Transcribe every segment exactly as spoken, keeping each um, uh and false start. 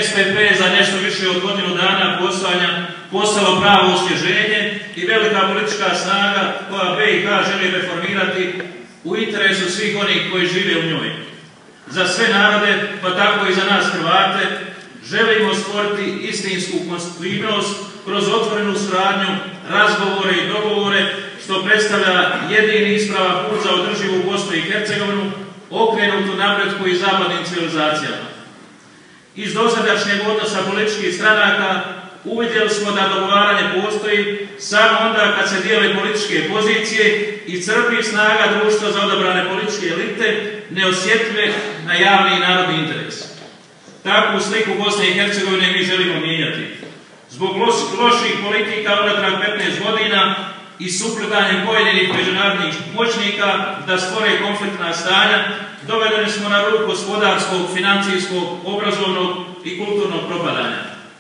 S P P za nešto više od godinu dana postojanja postalo pravo osvježenje i velika politička snaga koja B i H želi reformirati u interesu svih onih koji žive u njoj. Za sve narode, pa tako i za nas Hrvate, želimo stvoriti istinsku konstitutivnost kroz otvorenu suradnju, razgovore i dogovore, što predstavlja jedini ispravan put za održivu Bosnu i Hercegovinu, okrenutu napretku i zapadnim civilizacijama. Iz dosadašnjeg odnosa političkih stranaka uvidjeli smo da dogovaranje postoji samo onda kad se dijele političke pozicije i crpi snaga društva za odabrane političke elite neosjetljive na javni i narodni interes. Takvu sliku Bosne i Hercegovine mi želimo mijenjati. Zbog loših politika unatrag petnaest godina i supljetanjem pojedinih međunarodnih moćnika da stvore konfliktna stanja, dovedeni smo na rub gospodarskog, financijskog, obrazovnog i kulturnog propadanja.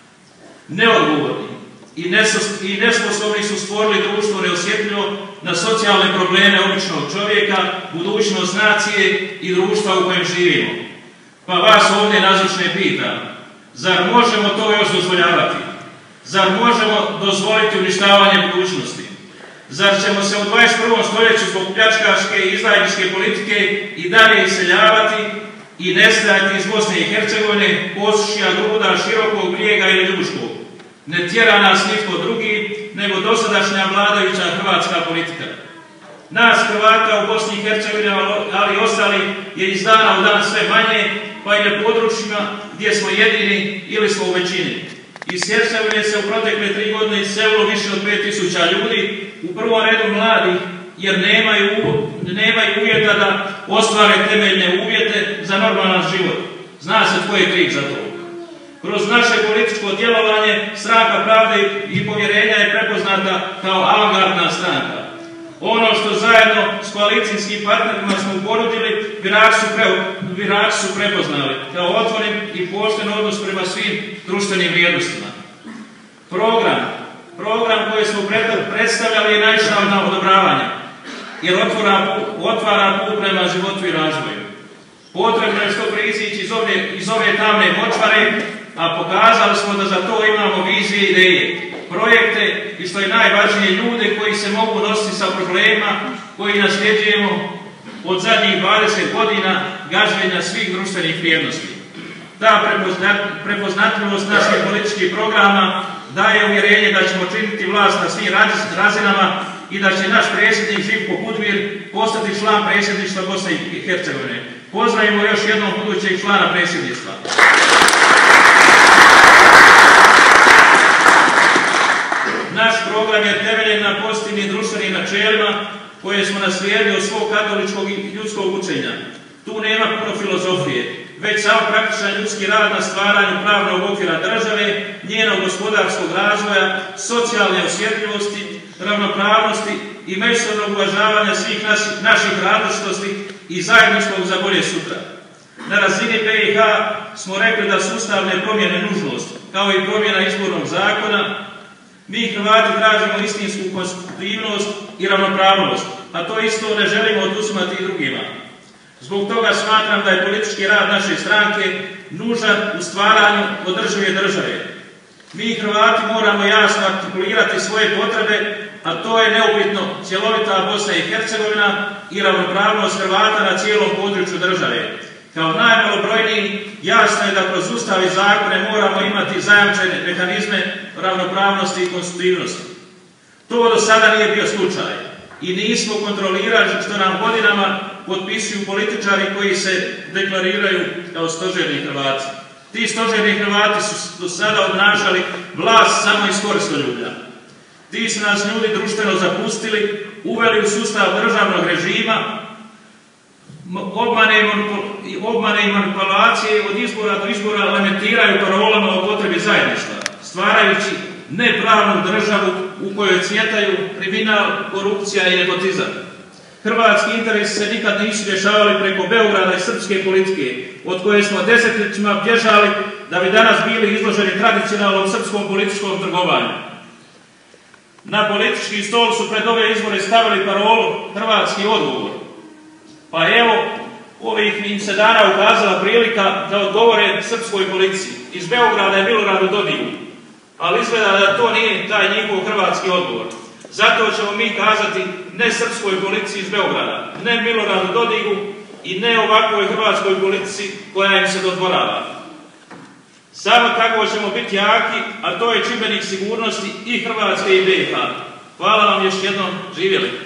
Neodgovorni i, i nesposobni su stvorili društvo neosjetljivo na socijalne probleme običnog čovjeka, budućnost nacije i društva u kojem živimo. Pa vas ovdje nazočne pitam, zar možemo to još dozvoljavati? Zar možemo dozvoliti uništavanje budućnosti? Zar ćemo se u dvadeset prvom stoljeću zbog pljačkaške i izdajničke politike i dalje iseljavati i nestajati iz Bosne i Hercegovine, Posušja, Gruda, Širokog Brijega ili Ljubuškog? Ne tjera nas nitko drugi nego dosadašnja vladajuća hrvatska politika. Nas Hrvata u Bosni i Hercegovini, ali i ostali, je iz dana u dan sve manje, pa i na područjima gdje smo jedini ili smo u većini. Iz Hercegovine se u protekle tri godine iselilo više od pet tisuća ljudi, u prvom redu mladih, jer nemaju, nemaju uvjeta da ostvare temeljne uvjete za normalan život. Zna se tko je kriv za to. Kroz naše političko djelovanje Stranka pravde i povjerenja je prepoznata kao avangardna stranka. Ono što zajedno s koalicijskim partnerima smo ponudili, birači su, pre, birači su prepoznali kao otvoren i pošten odnos prema svim društvenim vrijednostima. Program, program koji smo predstavljali je naišao na odobravanje, jer otvara, otvara put prema životu i razvoju. Potrebno je što prizići iz ove, iz ove tamne močvare, a pokazali smo da za to imamo vizije i ideje, projekte i što je najvažnije ljude koji se mogu nositi sa problema koji nasljeđujemo od zadnjih dvadeset godina gaženja svih društvenih vrijednosti. Ta prepoznatljivost naših političkih programa daje uvjerenje da ćemo činiti vlast na svim razinama i da će naš predsjednik Živko Budvir postati član predsjedništva Bosne i Hercegovine. Pozdravimo još jednom budućeg člana predsjedništva. Naš program je temeljen na pozitivnim društvenim načelima koje smo naslijedili od svog katoličkog i ljudskog učenja. Tu nema puno filozofije, već samo praktičan ljudski rad na stvaranju pravnog okvira države, njenog gospodarskog razvoja, socijalne osjetljivosti, ravnopravnosti i međusobnog uvažavanja svih naših, naših različitosti i zajedničkog za bolje sutra. Na razini B i H smo rekli da su ustavne promjene nužnost, kao i promjena izbornog zakona. Mi Hrvati tražimo istinsku konstitutivnost i ravnopravnost, a to isto ne želimo oduzimati i drugima. Zbog toga smatram da je politički rad naše stranke nužan u stvaranju održive države. Mi Hrvati moramo jasno artikulirati svoje potrebe, a to je neupitno cjelovita Bosna i Hercegovina i ravnopravnost Hrvata na cijelom području države. Kao najmalobrojniji, jasno je da kroz ustav i zakone moramo imati zajamčene mehanizme ravnopravnosti i konstitutivnosti. To do sada nije bio slučaj i nismo kontrolirali što nam godinama potpisuju političari koji se deklariraju kao stožerni Hrvati. Ti stožerni Hrvati su do sada obnašali vlast samo iz koristoljublja. Ti su nas ljudi društveno zapustili, uveli u sustav državnog režima, obmane i manipulacije od izbora do izbora lamentiraju parolama o potrebi zajedništva, stvarajući nepravnu državu u kojoj cvjetaju kriminal, korupcija i nepotizam. Hrvatski interesi se nikad nisu rješavali preko Beograda i srpske politike, od koje smo desetljećima bježali da bi danas bili izloženi tradicionalnom srpskom političkom trgovanju. Na politički stol su pred ove izbore stavili parolu hrvatski odgovor. Pa evo, ovih im se dana ukazala prilika da odgovore srpskoj policiji. Iz Beograda je Miloradu Dodigu, ali izgleda da to nije taj njihov hrvatski odgovor. Zato ćemo mi kazati ne srpskoj policiji iz Beograda, ne Miloradu Dodigu i ne ovakvoj hrvatskoj policiji koja im se dodvorava. Samo tako ćemo biti jaki, a to je čimbenik sigurnosti i Hrvatske i B iH. Hvala vam još jednom, živjeli!